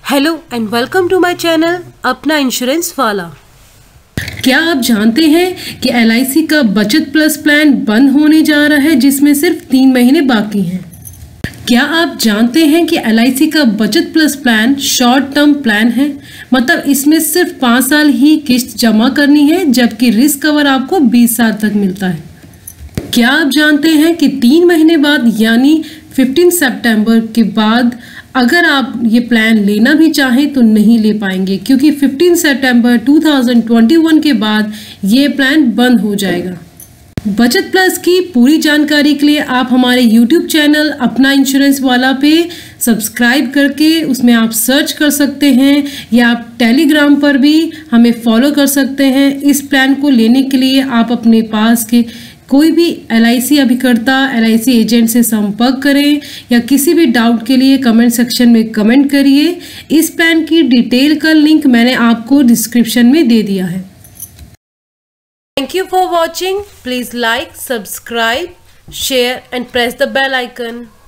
Hello and welcome to my channel अपना insurance वाला। क्या आप जानते हैं कि LIC का बचत प्लस प्लान बंद होने जा रहा है जिसमें सिर्फ 3 महीने बाकी हैं। क्या आप जानते हैं कि LIC का Bachat plus plan short term plan है, मतलब इसमें सिर्फ 5 साल ही किस्त जमा करनी है जबकि रिस्क कवर आपको 20 साल तक मिलता है। क्या आप जानते हैं कि 3 महीने बाद यानी 15 सितंबर के बाद अगर आप ये प्लान लेना भी चाहें तो नहीं ले पाएंगे क्योंकि 15 सितंबर 2021 के बाद ये प्लान बंद हो जाएगा। बचत प्लस की पूरी जानकारी के लिए आप हमारे YouTube चैनल अपना इंश्योरेंस वाला पे सब्सक्राइब करके उसमें आप सर्च कर सकते हैं या आप टेलीग्राम पर भी हमें फॉलो कर सकते हैं। इस प्लान को लेने के लिए आप अपने पास के कोई भी LIC अभिकर्ता LIC एजेंट से संपर्क करें या किसी भी डाउट के लिए कमेंट सेक्शन में कमेंट करिए। इस प्लान की डिटेल का लिंक मैंने आपको डिस्क्रिप्शन में दे दिया है। Thank you for watching. Please like, subscribe, share and press the bell icon.